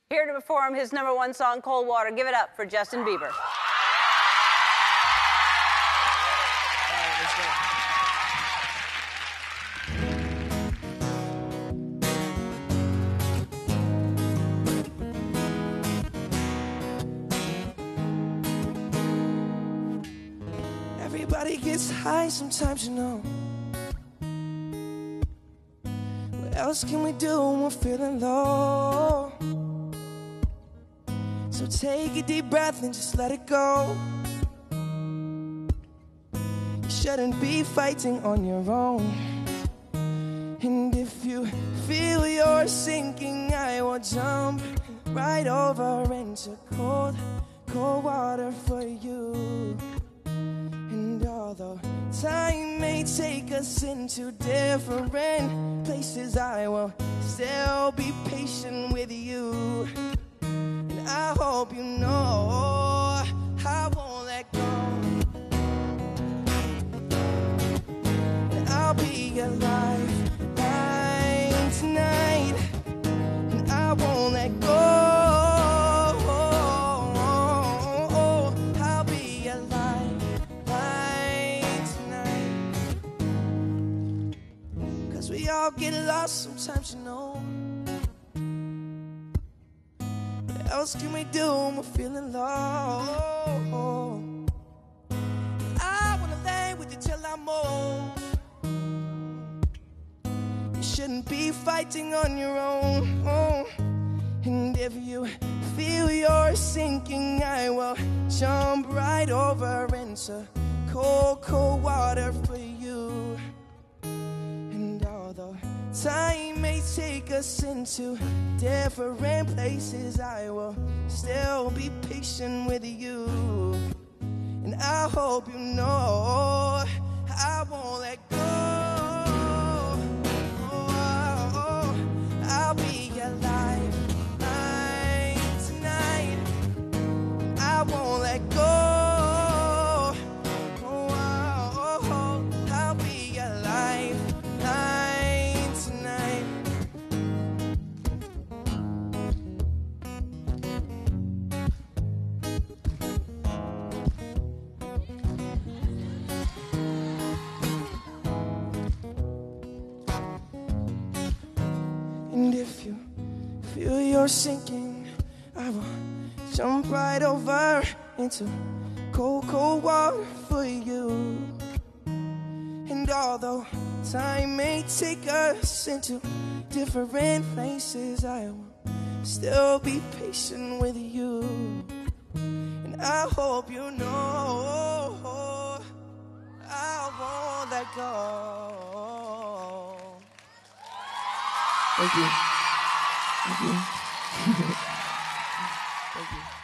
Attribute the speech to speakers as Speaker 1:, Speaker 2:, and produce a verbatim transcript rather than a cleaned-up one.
Speaker 1: Here to perform his number one song, Cold Water. Give it up for Justin Bieber.
Speaker 2: Everybody gets high sometimes, you know. What else can we do when we're feeling low? So take a deep breath and just let it go. You shouldn't be fighting on your own. And if you feel you're sinking, I will jump right over into cold, cold water for you. And although time may take us into different places, I will still be patient with you. And I hope you know I won't let go. And I'll be your lifeline tonight. And I won't let go. We all get lost sometimes, you know. What else can we do when we're feeling low? I wanna lay with you till I'm old. You shouldn't be fighting on your own. And if you feel you're sinking, I will jump right over into cold, cold water for you. Although time may take us into different places, I will still be patient with you. And I hope you know I won't let go. Oh, I'll be your lifeline tonight. I won't let go. And if you feel you're sinking, I will jump right over into cold, cold water for you. And although time may take us into different places, I will still be patient with you. And I hope you know I won't let go. Thank you. Thank you. Thank you.